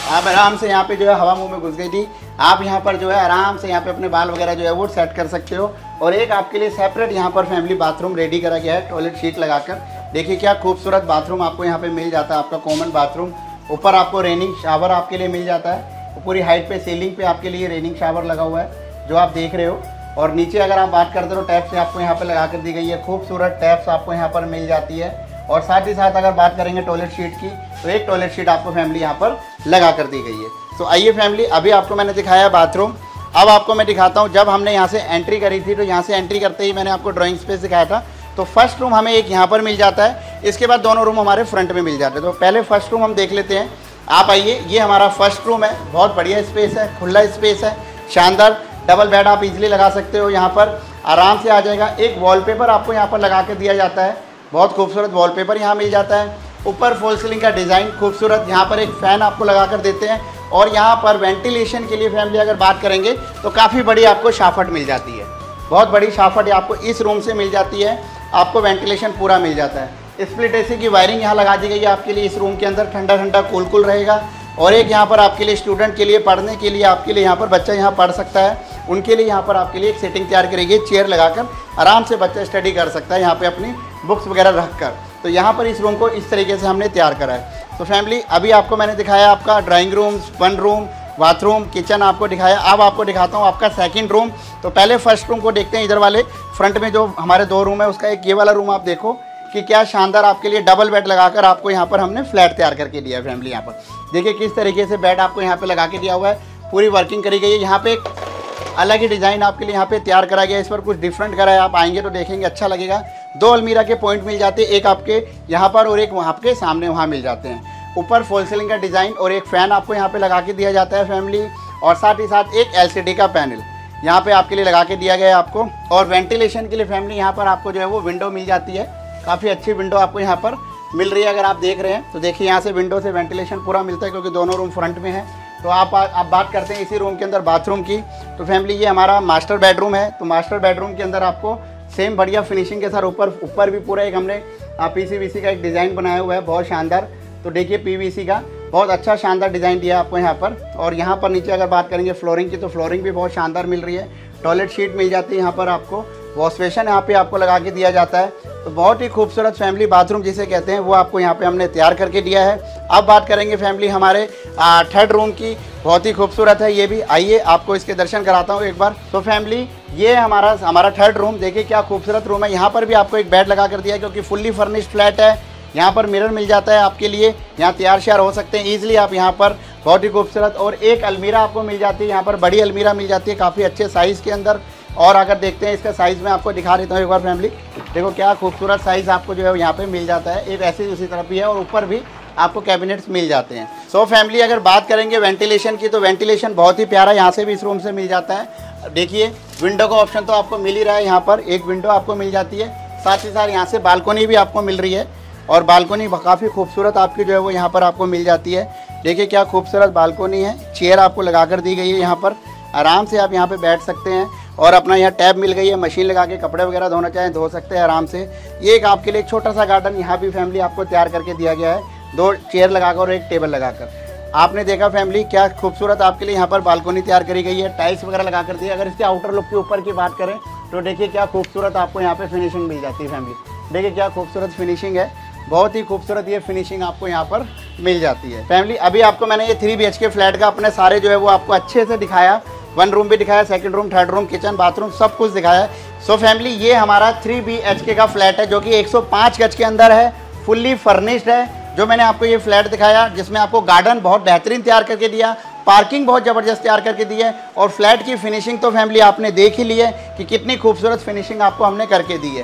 आप आराम से यहाँ पे जो है हवा मुंह में घुस गई थी, आप यहाँ पर जो है आराम से यहाँ पे अपने बाल वगैरह जो है वो सेट कर सकते हो। और एक आपके लिए सेपरेट यहाँ पर फैमिली बाथरूम रेडी करा गया है टॉयलेट शीट लगाकर। देखिए क्या खूबसूरत बाथरूम आपको यहाँ पे मिल जाता है, आपका कॉमन बाथरूम। ऊपर आपको रेनिंग शावर आपके लिए मिल जाता है, पूरी हाइट पे सीलिंग पे आपके लिए रेनिंग शावर लगा हुआ है जो आप देख रहे हो। और नीचे अगर आप बात करते हो टैप से आपको यहाँ पर लगा कर दी गई है, खूबसूरत टैप्स आपको यहाँ पर मिल जाती है। और साथ ही साथ अगर बात करेंगे टॉयलेट शीट की, तो एक टॉयलेट शीट आपको फैमिली यहाँ पर लगा कर दी गई है। तो आइए फैमिली, अभी आपको मैंने दिखाया बाथरूम, अब आपको मैं दिखाता हूँ जब हमने यहाँ से एंट्री करी थी। तो यहाँ से एंट्री करते ही मैंने आपको ड्राइंग स्पेस दिखाया था। तो फर्स्ट रूम हमें एक यहाँ पर मिल जाता है, इसके बाद दोनों रूम हमारे फ्रंट में मिल जाते हैं। तो पहले फर्स्ट रूम हम देख लेते हैं। आप आइए, ये हमारा फर्स्ट रूम है, बहुत बढ़िया स्पेस है, खुला स्पेस है, शानदार। डबल बेड आप इजीली लगा सकते हो, यहाँ पर आराम से आ जाएगा। एक वॉलपेपर आपको यहाँ पर लगा के दिया जाता है, बहुत खूबसूरत वॉलपेपर यहाँ मिल जाता है। ऊपर फॉल सीलिंग का डिज़ाइन खूबसूरत, यहाँ पर एक फ़ैन आपको लगा कर देते हैं। और यहाँ पर वेंटिलेशन के लिए फैमिली अगर बात करेंगे तो काफ़ी बड़ी आपको शाफट मिल जाती है, बहुत बड़ी शाफट आपको इस रूम से मिल जाती है, आपको वेंटिलेशन पूरा मिल जाता है। स्प्लिट एसी की वायरिंग यहाँ लगा दी गई है आपके लिए इस रूम के अंदर, ठंडा ठंडा कूल कूल रहेगा। और एक यहाँ पर आपके लिए स्टूडेंट के लिए पढ़ने के लिए आपके लिए यहाँ पर बच्चा यहाँ पढ़ सकता है, उनके लिए यहाँ पर आपके लिए एक सेटिंग तैयार करेगी, चेयर लगाकर आराम से बच्चा स्टडी कर सकता है यहाँ पे अपनी बुक्स वगैरह रख कर। तो यहाँ पर इस रूम को इस तरीके से हमने तैयार करा है। तो फैमिली अभी आपको मैंने दिखाया आपका drawing room, one room, bathroom, kitchen आपको दिखाया। अब आपको दिखाता हूँ आपका सेकंड रूम। तो पहले फर्स्ट रूम को देखते हैं, इधर वाले फ्रंट में जो हमारे दो रूम है उसका एक ये वाला रूम आप देखो कि क्या शानदार आपके लिए डबल बेड लगाकर आपको यहाँ पर हमने फ्लैट तैयार करके दिया है। फैमिली यहाँ पर देखिए किस तरीके से बेड आपको यहाँ पे लगा के दिया हुआ है, पूरी वर्किंग करी गई है। यहाँ पे एक अलग ही डिज़ाइन आपके लिए यहाँ पे तैयार करा गया है, इस पर कुछ डिफरेंट करा है, आप आएंगे तो देखेंगे अच्छा लगेगा। दो अलमीरा के पॉइंट मिल जाते हैं, एक आपके यहाँ पर और एक वहाँ के सामने वहाँ मिल जाते हैं। ऊपर फॉल सीलिंग का डिज़ाइन और एक फ़ैन आपको यहाँ पे लगा के दिया जाता है फैमिली। और साथ ही साथ एक LCD का पैनल यहाँ पे आपके लिए लगा के दिया गया है आपको। और वेंटिलेशन के लिए फैमिली यहाँ पर आपको जो है वो विंडो मिल जाती है, काफ़ी अच्छी विंडो आपको यहाँ पर मिल रही है। अगर आप देख रहे हैं तो देखिए यहाँ से विंडो से वेंटिलेशन पूरा मिलता है, क्योंकि दोनों रूम फ्रंट में है। तो आप बात करते हैं इसी रूम के अंदर बाथरूम की। तो फैमिली ये हमारा मास्टर बेडरूम है। तो मास्टर बेडरूम के अंदर आपको सेम बढ़िया फिनिशिंग के साथ ऊपर भी पूरा एक हमने PCVC का एक डिज़ाइन बनाया हुआ है, बहुत शानदार। तो देखिए PVC का बहुत अच्छा शानदार डिज़ाइन दिया आपको यहाँ पर। और यहाँ पर नीचे अगर बात करेंगे फ्लोरिंग की, तो फ्लोरिंग भी बहुत शानदार मिल रही है। टॉयलेट शीट मिल जाती है यहाँ पर आपको, वॉश बेसिन यहाँ पे आपको लगा के दिया जाता है। तो बहुत ही खूबसूरत फैमिली बाथरूम जिसे कहते हैं वो आपको यहाँ पे हमने तैयार करके दिया है। अब बात करेंगे फैमिली हमारे थर्ड रूम की, बहुत ही खूबसूरत है ये भी। आइए आपको इसके दर्शन कराता हूँ एक बार। तो फैमिली ये हमारा थर्ड रूम, देखिए क्या खूबसूरत रूम है। यहाँ पर भी आपको एक बेड लगा कर दिया है, क्योंकि फुल्ली फर्निश्ड फ्लैट है। यहाँ पर मिरर मिल जाता है आपके लिए, यहाँ तैयार श्यार हो सकते हैं ईजिली आप यहाँ पर, बहुत ही खूबसूरत। और एक अलमीरा आपको मिल जाती है यहाँ पर, बड़ी अलमीरा मिल जाती है काफ़ी अच्छे साइज़ के अंदर। और अगर देखते हैं इसका साइज़ मैं आपको दिखा देता हूँ एक बार फैमिली, देखो क्या खूबसूरत साइज़ आपको जो है यहाँ पे मिल जाता है। एक ऐसी दूसरी तरफ भी है और ऊपर भी आपको कैबिनेट्स मिल जाते हैं। सो फैमिली अगर बात करेंगे वेंटिलेशन की, तो वेंटिलेशन बहुत ही प्यारा यहाँ से भी इस रूम से मिल जाता है। देखिए विंडो का ऑप्शन तो आपको मिल ही रहा है, यहाँ पर एक विंडो आपको मिल जाती है। साथ ही साथ यहाँ से बालकोनी भी आपको मिल रही है, और बालकोनी काफ़ी खूबसूरत आपकी जो है वो यहाँ पर आपको मिल जाती है। देखिए क्या खूबसूरत बालकोनी है, चेयर आपको लगा कर दी गई है यहाँ पर, आराम से आप यहाँ पे बैठ सकते हैं। और अपना यहाँ टैब मिल गई है, मशीन लगा के कपड़े वगैरह धोना चाहें धो सकते हैं आराम से। ये एक आपके लिए एक छोटा सा गार्डन यहाँ भी फैमिली आपको तैयार करके दिया गया है, 2 चेयर लगाकर और एक टेबल लगाकर। आपने देखा फैमिली क्या खूबसूरत आपके लिए यहाँ पर बालकोनी तैयार करी गई है, टाइल्स वगैरह लगा कर दी है। अगर इसके आउटर लुक के ऊपर की बात करें तो देखिए क्या खूबसूरत आपको यहाँ पे फिनिशिंग मिल जाती है फैमिली। देखिए क्या खूबसूरत फिनिशिंग है, बहुत ही खूबसूरत ये फिनिशिंग आपको यहाँ पर मिल जाती है फैमिली। अभी आपको मैंने ये 3 BHK फ्लैट का अपने सारे जो है वो आपको अच्छे से दिखाया, 1 रूम भी दिखाया, second room, third room, kitchen, bathroom सब कुछ दिखाया है। सो फैमिली ये हमारा 3 BHK का फ्लैट है, जो कि 105 गज के अंदर है, फुल्ली फर्निश्ड है। जो मैंने आपको ये फ्लैट दिखाया जिसमें आपको गार्डन बहुत बेहतरीन तैयार करके दिया, पार्किंग बहुत ज़बरदस्त तैयार करके दी है, और फ्लैट की फिनिशिंग तो फैमिली आपने देख ही ली है कि कितनी खूबसूरत फिनिशिंग आपको हमने करके दी है।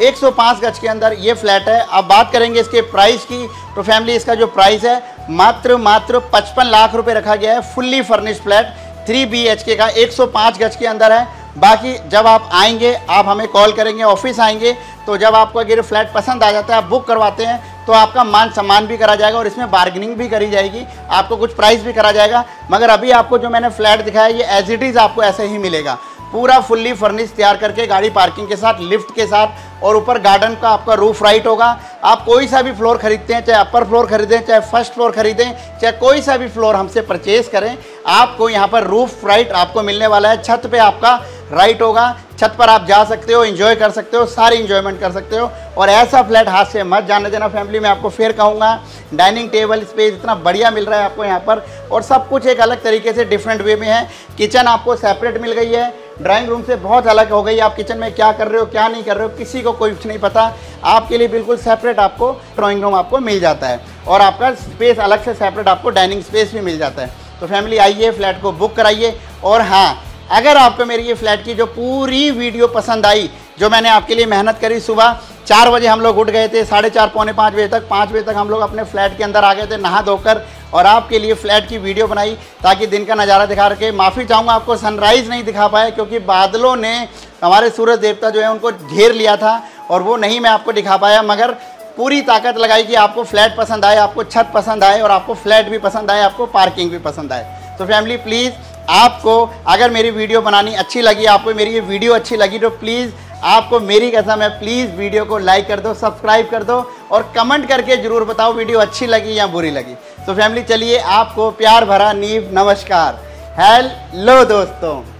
105 गज के अंदर ये फ्लैट है। अब बात करेंगे इसके प्राइस की, तो फैमिली इसका जो प्राइस है मात्र 55 लाख रुपए रखा गया है। फुल्ली फर्निश्ड फ्लैट 3 BHK का 105 गज के अंदर है। बाकी जब आप आएंगे, आप हमें कॉल करेंगे, ऑफिस आएंगे, तो जब आपको अगर फ्लैट पसंद आ जाता है, आप बुक करवाते हैं, तो आपका मान सम्मान भी करा जाएगा और इसमें बार्गेनिंग भी करी जाएगी, आपको कुछ प्राइस भी करा जाएगा। मगर अभी आपको जो मैंने फ्लैट दिखाया ये एज इट इज़ आपको ऐसे ही मिलेगा। पूरा फुल्ली फर्निश तैयार करके गाड़ी पार्किंग के साथ, लिफ्ट के साथ, और ऊपर गार्डन का आपका रूफ राइट होगा। आप कोई सा भी फ्लोर खरीदते हैं, चाहे अपर फ्लोर खरीदें, चाहे फर्स्ट फ्लोर खरीदें, चाहे कोई सा भी फ्लोर हमसे परचेज करें, आपको यहाँ पर रूफ राइट आपको मिलने वाला है। छत पे आपका राइट होगा, छत पर आप जा सकते हो, एंजॉय कर सकते हो, सारी इंजॉयमेंट कर सकते हो। और ऐसा फ्लैट हाथ से मत जाने देना फैमिली। मैं आपको फिर कहूँगा, डाइनिंग टेबल स्पेस इतना बढ़िया मिल रहा है आपको यहाँ पर, और सब कुछ एक अलग तरीके से डिफरेंट वे में है। किचन आपको सेपरेट मिल गई है, ड्राइंग रूम से बहुत अलग हो गई। आप किचन में क्या कर रहे हो, क्या नहीं कर रहे हो, किसी को कुछ नहीं पता। आपके लिए बिल्कुल सेपरेट आपको ड्राइंग रूम आपको मिल जाता है, और आपका स्पेस अलग से सेपरेट आपको डाइनिंग स्पेस भी मिल जाता है। तो फैमिली आइए, फ्लैट को बुक कराइए। और हाँ, अगर आपको मेरी ये फ्लैट की जो पूरी वीडियो पसंद आई, जो मैंने आपके लिए मेहनत करी, सुबह 4 बजे हम लोग उठ गए थे, 4:30 पौने 5 बजे तक, 5 बजे तक हम लोग अपने फ्लैट के अंदर आ गए थे नहा धोकर, और आपके लिए फ्लैट की वीडियो बनाई ताकि दिन का नज़ारा दिखा रखे। माफ़ी चाहूँगा, आपको सनराइज़ नहीं दिखा पाया क्योंकि बादलों ने हमारे सूरज देवता जो है उनको घेर लिया था, और वो नहीं मैं आपको दिखा पाया। मगर पूरी ताकत लगाई कि आपको फ्लैट पसंद आए, आपको छत पसंद आए, और आपको फ्लैट भी पसंद आए, आपको पार्किंग भी पसंद आए। तो फैमिली प्लीज़, आपको अगर मेरी वीडियो बनानी अच्छी लगी, आपको मेरी ये वीडियो अच्छी लगी, तो प्लीज़ आपको मेरी कसम है, प्लीज़ वीडियो को लाइक कर दो, सब्सक्राइब कर दो, और कमेंट करके ज़रूर बताओ वीडियो अच्छी लगी या बुरी लगी। तो फैमिली चलिए, आपको प्यार भरा नीव नमस्कार। हेलो दोस्तों।